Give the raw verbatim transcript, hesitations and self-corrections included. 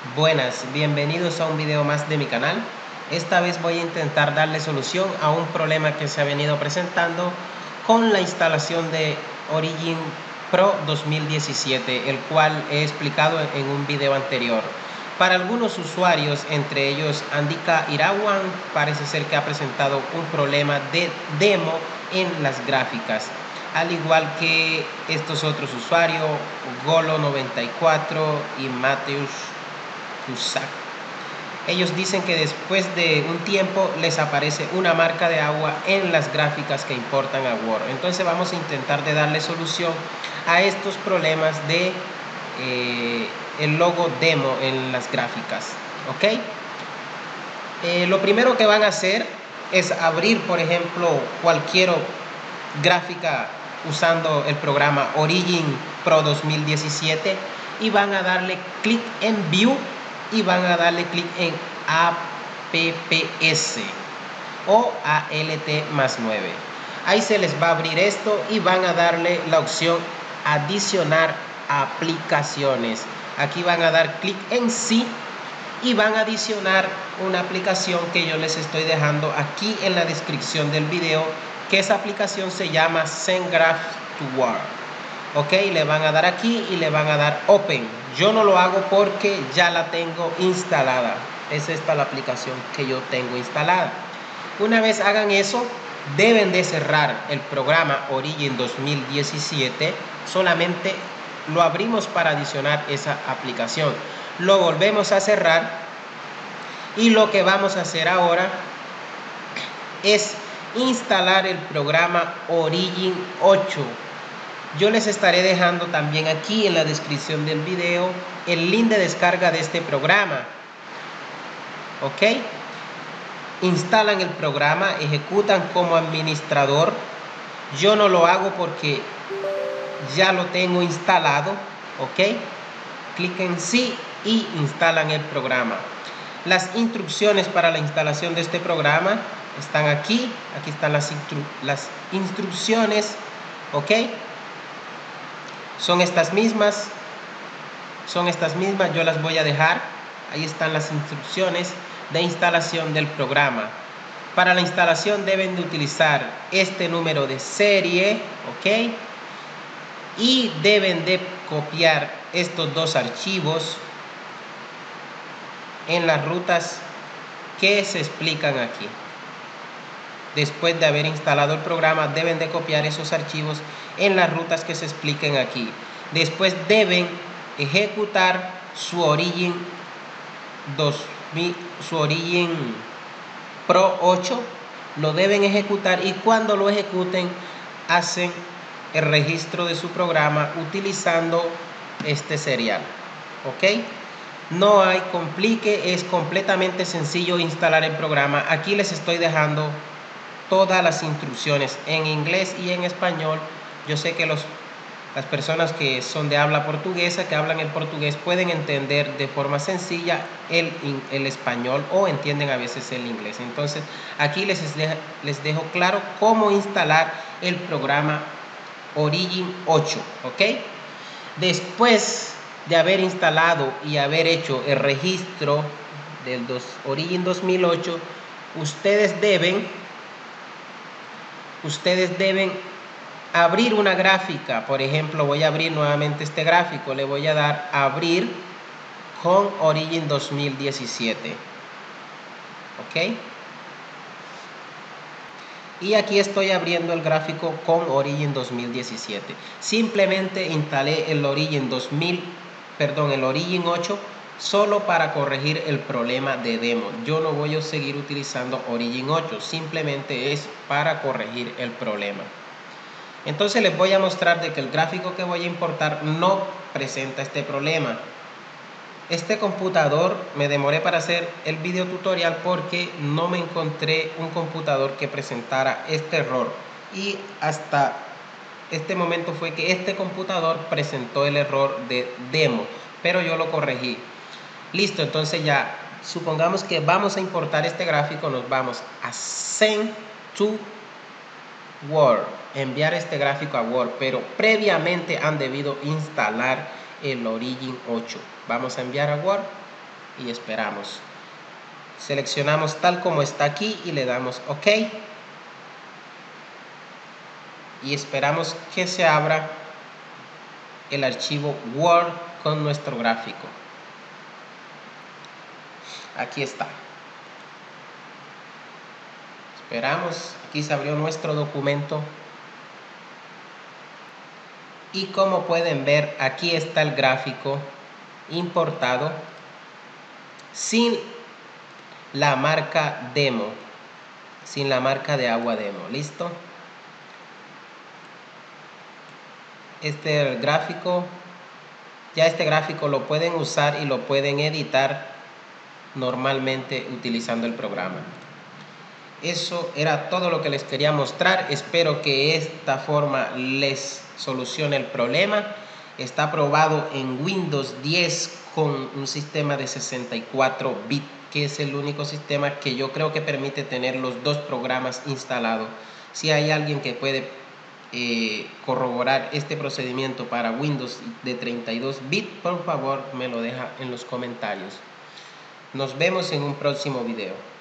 Buenas, bienvenidos a un video más de mi canal. Esta vez voy a intentar darle solución a un problema que se ha venido presentando con la instalación de Origin Pro dos mil diecisiete, el cual he explicado en un video anterior. Para algunos usuarios, entre ellos Andika Irawan, parece ser que ha presentado un problema de demo en las gráficas, al igual que estos otros usuarios, Golo noventa y cuatro y Mateus Cusack. Ellos dicen que después de un tiempo les aparece una marca de agua en las gráficas que importan a Word. Entonces vamos a intentar de darle solución a estos problemas de eh, el logo demo en las gráficas. ¿Ok? Eh, lo primero que van a hacer es abrir, por ejemplo, cualquier gráfica usando el programa Origin Pro dos mil diecisiete y van a darle clic en View y van a darle clic en A P P S o A L T más nueve. Ahí se les va a abrir esto y van a darle la opción adicionar aplicaciones. Aquí van a dar clic en sí y van a adicionar una aplicación que yo les estoy dejando aquí en la descripción del video, que esa aplicación se llama SceneGraph to Word. Ok, le van a dar aquí y le van a dar Open. Yo no lo hago porque ya la tengo instalada. Es esta la aplicación que yo tengo instalada. Una vez hagan eso, deben de cerrar el programa Origin dos mil diecisiete. Solamente lo abrimos para adicionar esa aplicación. Lo volvemos a cerrar y lo que vamos a hacer ahora es instalar el programa Origin ocho. Yo les estaré dejando también aquí en la descripción del video el link de descarga de este programa. Ok, instalan el programa, ejecutan como administrador. Yo no lo hago porque ya lo tengo instalado. Ok, clic en sí y instalan el programa. Las instrucciones para la instalación de este programa están aquí. Aquí están las, instru las instrucciones. Ok, son estas mismas. Son estas mismas. Yo las voy a dejar. Ahí están las instrucciones de instalación del programa. Para la instalación deben de utilizar este número de serie. Ok, y deben de copiar estos dos archivos en las rutas que se explican aquí. Después de haber instalado el programa, deben de copiar esos archivos en las rutas que se expliquen aquí. Después deben ejecutar su Origin dos mil, su Origin Pro ocho. Lo deben ejecutar y cuando lo ejecuten hacen el registro de su programa utilizando este serial. Ok, no hay complique, es completamente sencillo instalar el programa. Aquí les estoy dejando todas las instrucciones en inglés y en español. Yo sé que los, las personas que son de habla portuguesa, que hablan el portugués, pueden entender de forma sencilla el, el español o entienden a veces el inglés. Entonces aquí les, les dejo claro cómo instalar el programa Origin ocho. Ok, después de haber instalado y haber hecho el registro del dos, Origin dos mil ocho, ustedes deben ustedes deben abrir una gráfica. Por ejemplo, voy a abrir nuevamente este gráfico, le voy a dar a abrir con Origin dos mil diecisiete. Ok, y aquí estoy abriendo el gráfico con Origin dos mil diecisiete. Simplemente instalé el Origin dos mil, perdón, el Origin ocho solo para corregir el problema de demo. Yo no voy a seguir utilizando Origin ocho, simplemente es para corregir el problema. Entonces les voy a mostrar de que el gráfico que voy a importar no presenta este problema. Este computador me demoré para hacer el video tutorial porque no me encontré un computador que presentara este error, y hasta este momento fue que este computador presentó el error de demo, pero yo lo corregí. Listo, entonces ya supongamos que vamos a importar este gráfico. Nos vamos a Send to Word, enviar este gráfico a Word, pero previamente han debido instalar el Origin ocho. Vamos a enviar a Word y esperamos. Seleccionamos tal como está aquí y le damos OK. Y esperamos que se abra el archivo Word con nuestro gráfico. Aquí está. Esperamos, aquí se abrió nuestro documento. Y como pueden ver, aquí está el gráfico importado sin la marca demo, sin la marca de agua demo. ¿Listo? Este es el gráfico. Ya este gráfico lo pueden usar y lo pueden editar normalmente utilizando el programa. Eso era todo lo que les quería mostrar. Espero que esta forma les solucione el problema. Está aprobado en Windows diez con un sistema de sesenta y cuatro bits, que es el único sistema que yo creo que permite tener los dos programas instalados. Si hay alguien que puede eh, corroborar este procedimiento para Windows de treinta y dos bits, por favor me lo deja en los comentarios. Nos vemos en un próximo video.